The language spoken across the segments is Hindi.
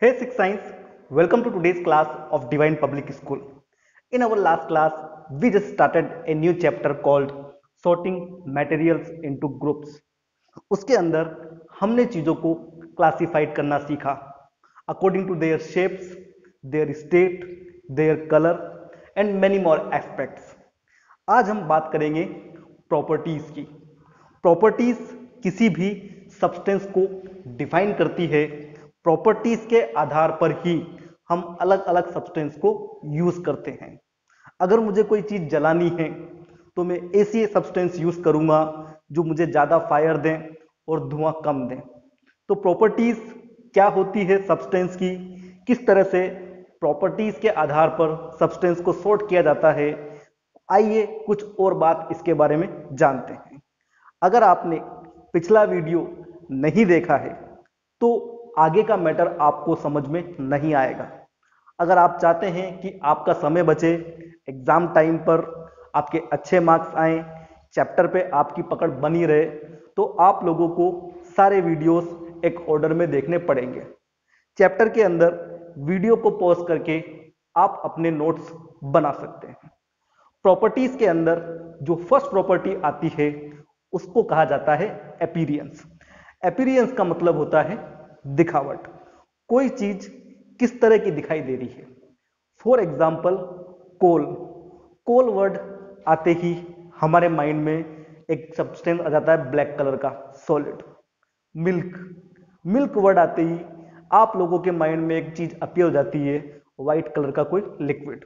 Hey Six Science, welcome to today's class of Divine Public School. In our last class, we just started a new chapter called Sorting Materials into Groups. उसके अंदर हमने चीज़ों को क्लासिफाइड करना सीखा according to their shapes, their state, their colour and many more aspects. आज हम बात करेंगे प्रॉपर्टीज की. प्रॉपर्टीज किसी भी सब्सटेंस को डिफाइन करती है. प्रॉपर्टीज के आधार पर ही हम अलग अलग सब्सटेंस को यूज करते हैं. अगर मुझे कोई चीज जलानी है तो मैं ऐसी सब्सटेंस यूज करूंगा जो मुझे ज्यादा फायर दें और धुआं कम दें. तो प्रॉपर्टीज क्या होती है सब्सटेंस की, किस तरह से प्रॉपर्टीज के आधार पर सब्सटेंस को सॉर्ट किया जाता है, आइए कुछ और बात इसके बारे में जानते हैं. अगर आपने पिछला वीडियो नहीं देखा है तो आगे का मैटर आपको समझ में नहीं आएगा. अगर आप चाहते हैं कि आपका समय बचे, एग्जाम टाइम पर आपके अच्छे मार्क्स आए, चैप्टर पे आपकी पकड़ बनी रहे, तो आप लोगों को सारे वीडियोस एक ऑर्डर में देखने पड़ेंगे. चैप्टर के अंदर वीडियो को पॉज करके आप अपने नोट्स बना सकते हैं. प्रॉपर्टीज के अंदर जो फर्स्ट प्रॉपर्टी आती है उसको कहा जाता है अपीयरेंस. अपीयरेंस का मतलब होता है दिखावट. कोई चीज किस तरह की दिखाई दे रही है. For example coal. Coal word आते ही हमारे माइंड में एक सब्सटेंस आ जाता है ब्लैक कलर का सॉलिड. मिल्क. मिल्क वर्ड आते ही आप लोगों के माइंड में एक चीज अपीयर हो जाती है व्हाइट कलर का कोई लिक्विड.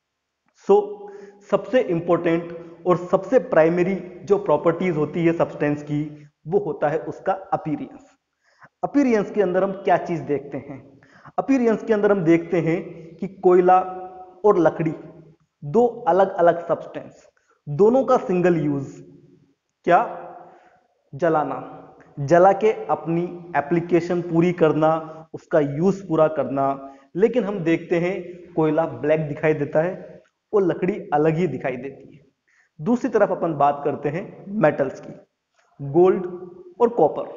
सो सबसे इंपॉर्टेंट और सबसे प्राइमरी जो प्रॉपर्टीज होती है सब्सटेंस की वो होता है उसका अपीयरेंस. अपीयरेंस के अंदर हम क्या चीज देखते हैं. अपीयरेंस के अंदर हम देखते हैं कि कोयला और लकड़ी दो अलग अलग सब्सटेंस, दोनों का सिंगल यूज, क्या जलाना, जला के अपनी एप्लीकेशन पूरी करना, उसका यूज पूरा करना. लेकिन हम देखते हैं कोयला ब्लैक दिखाई देता है और लकड़ी अलग ही दिखाई देती है. दूसरी तरफ अपन बात करते हैं मेटल्स की. गोल्ड और कॉपर.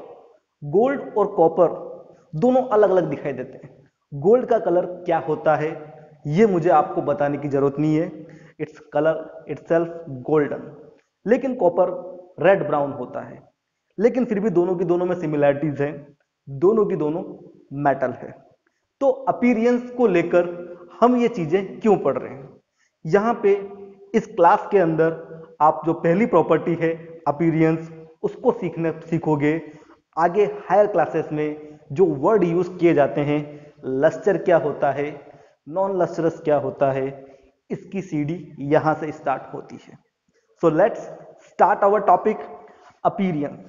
गोल्ड और कॉपर दोनों अलग अलग दिखाई देते हैं. गोल्ड का कलर क्या होता है ये मुझे आपको बताने की जरूरत नहीं है, इट्स कलर इटसेल्फ गोल्डन. लेकिन कॉपर रेड ब्राउन होता है. लेकिन फिर भी दोनों की दोनों में सिमिलैरिटीज हैं, दोनों की दोनों मेटल है. तो अपीयरेंस को लेकर हम ये चीजें क्यों पढ़ रहे हैं. यहां पे इस क्लास के अंदर आप जो पहली प्रॉपर्टी है अपीयरेंस उसको सीखोगे. आगे हायर क्लासेस में जो वर्ड यूज किए जाते हैं, लस्टर क्या होता है, नॉन लस्टरस क्या होता है, इसकी सीढ़ी यहां से स्टार्ट होती है. So let's start our topic appearance.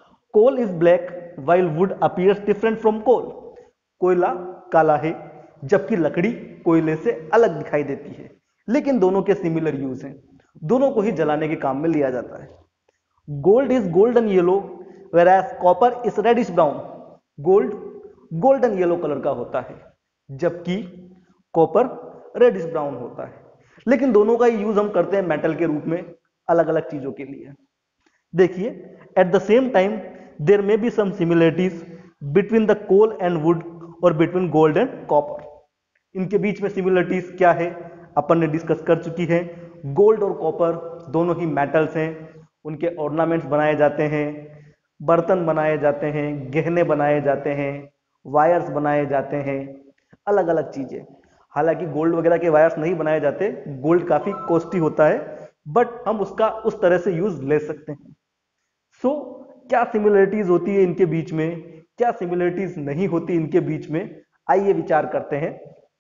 Coal is black while wood appears different from coal. कोयला काला है जबकि लकड़ी कोयले से अलग दिखाई देती है. लेकिन दोनों के सिमिलर यूज हैं, दोनों को ही जलाने के काम में लिया जाता है. Gold is golden yellow whereas copper is reddish brown. Gold golden yellow colour का होता है जबकि कॉपर रेडिश ब्राउन होता है. लेकिन दोनों का ही यूज हम करते हैं मेटल के रूप में अलग अलग चीजों के लिए. देखिए at the same time there may be some similarities between the coal and wood और बिटवीन गोल्ड एंड कॉपर. इनके बीच में सिमिलरिटीज क्या है अपन ने डिस्कस कर चुकी है. गोल्ड और कॉपर दोनों ही मेटल्स हैं, उनके ऑर्नामेंट्स बनाए जाते हैं, बर्तन बनाए जाते हैं, गहने बनाए जाते हैं, वायर्स बनाए जाते हैं, अलग अलग चीजें. हालांकि गोल्ड वगैरह के वायर्स नहीं बनाए जाते, गोल्ड काफी कॉस्टली होता है, बट हम उसका उस तरह से यूज ले सकते हैं. सो क्या सिमिलरिटीज होती है इनके बीच में, क्या सिमिलरिटीज नहीं होती इनके बीच में, आइए विचार करते हैं.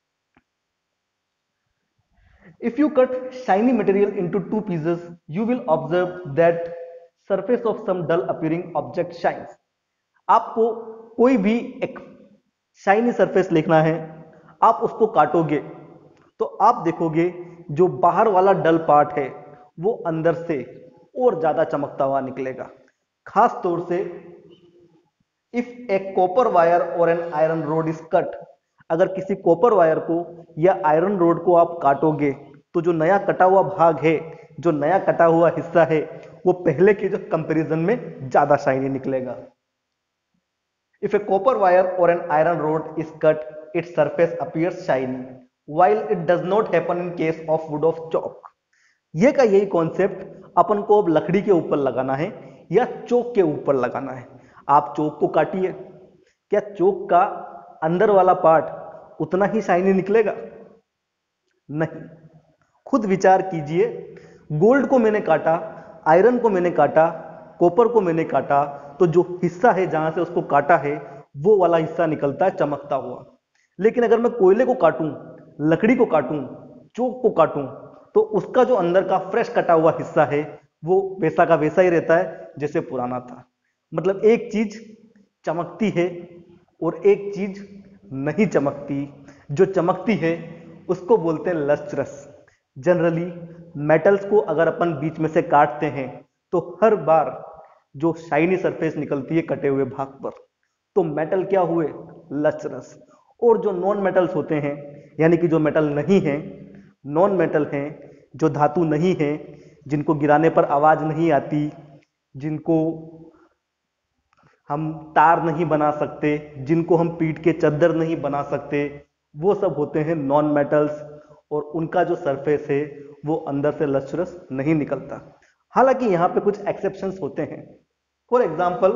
If you cut shiny material into two pieces, you will observe that surface of some dull appearing object shines. आपको कोई भी एक शाइनी सरफेस लिखना है, आप उसको काटोगे तो आप देखोगे जो बाहर वाला डल पार्ट है वो अंदर से और ज्यादा चमकता हुआ निकलेगा. खास तौर से इफ ए कॉपर वायर और an iron rod is cut. अगर किसी कॉपर वायर को या आयरन रोड को आप काटोगे तो जो नया कटा हुआ भाग है, जो नया कटा हुआ हिस्सा है, वो पहले के जो कंपैरिजन में ज्यादा शाइनी निकलेगा. If a copper wire or an iron rod is cut, its surface appears shiny, while it does not happen in case of wood of chalk. ये का यही कॉन्सेप्ट अपन को अब लकड़ी के ऊपर लगाना है या चौक के ऊपर लगाना है। आप चौक को काटिए, क्या चौक का अंदर वाला पार्ट उतना ही शाइनी निकलेगा? नहीं। खुद विचार कीजिए, गोल्ड को मैंने काटा, आयरन को मैंने काटा, कॉपर को मैंने काटा, तो जो हिस्सा है जहां से उसको काटा है वो वाला हिस्सा निकलता है चमकता हुआ। लेकिन अगर मैं कोयले को काटूं, लकड़ी को काटूं, चौक को काटूं, तो उसका जो अंदर का फ्रेश कटा हुआ हिस्सा है वो वैसा का वैसा ही रहता है जैसे पुराना था। मतलब एक चीज चमकती है और एक चीज नहीं चमकती। जो चमकती है उसको बोलते हैं लस्ट्रस। जनरली मेटल्स को अगर अपन बीच में से काटते हैं तो हर बार जो शाइनी सरफेस निकलती है कटे हुए भाग पर, तो मेटल क्या हुए? लस्ट्रस। और जो नॉन मेटल्स होते हैं, यानी कि जो मेटल नहीं है, नॉन मेटल हैं, जो धातु नहीं है, जिनको गिराने पर आवाज नहीं आती, जिनको हम तार नहीं बना सकते, जिनको हम पीट के चद्दर नहीं बना सकते, वो सब होते हैं नॉन मेटल्स। और उनका जो सरफेस है वो अंदर से लस्ट्रस नहीं निकलता। हालांकि यहां पे कुछ एक्सेप्शंस होते हैं। For example,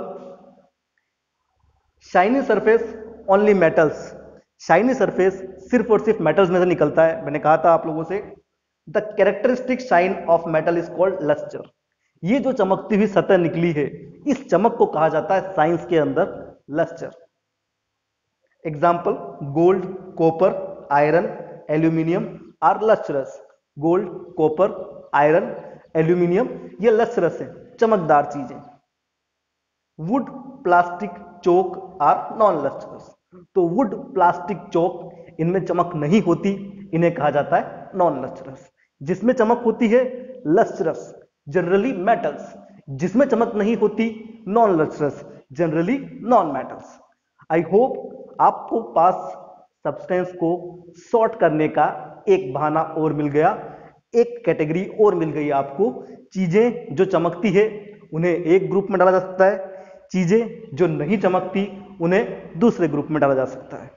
shiny surface only metals. Shiny surface सिर्फ और सिर्फ मेटल्स में से निकलता है। मैंने कहा था आप लोगों से, the characteristic shine of metal is called lustre. ये जो चमकती हुई सतह निकली है, इस चमक को कहा जाता है साइंस के अंदर lustre. Example, gold, copper, iron, aluminium are lustrous. Gold, copper, iron, aluminium ये लस्ट्रस है, चमकदार चीजें। Wood, plastic, chalk are non lustrous. तो वुड, प्लास्टिक, चौक इनमें चमक नहीं होती, इन्हें कहा जाता है नॉन लस्ट्रस। जिसमें चमक होती है लस्ट्रस, जनरली मेटल्स। जिसमें चमक नहीं होती non lustrous, generally non metals. I hope आपको पास सब्सटेंस को सॉर्ट करने का एक बहाना और मिल गया, एक कैटेगरी और मिल गई आपको। चीजें जो चमकती है उन्हें एक ग्रुप में डाला जा सकता है, चीजें जो नहीं चमकती उन्हें दूसरे ग्रुप में डाला जा सकता है।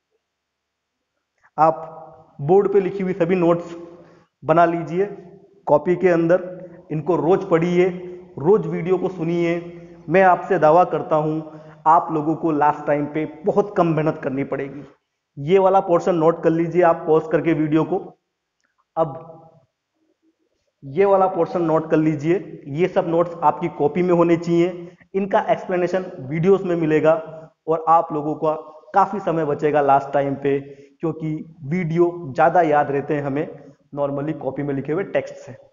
आप बोर्ड पे लिखी हुई सभी नोट्स बना लीजिए कॉपी के अंदर, इनको रोज पढ़िए, रोज वीडियो को सुनिए। मैं आपसे दावा करता हूं आप लोगों को लास्ट टाइम पे बहुत कम मेहनत करनी पड़ेगी। ये वाला पोर्शन नोट कर लीजिए आप पॉज करके वीडियो को। अब ये वाला पोर्शन नोट कर लीजिए। ये सब नोट्स आपकी कॉपी में होने चाहिए। इनका एक्सप्लेनेशन वीडियोस में मिलेगा और आप लोगों का काफी समय बचेगा लास्ट टाइम पे, क्योंकि वीडियो ज्यादा याद रहते हैं हमें नॉर्मली कॉपी में लिखे हुए टेक्स्ट से।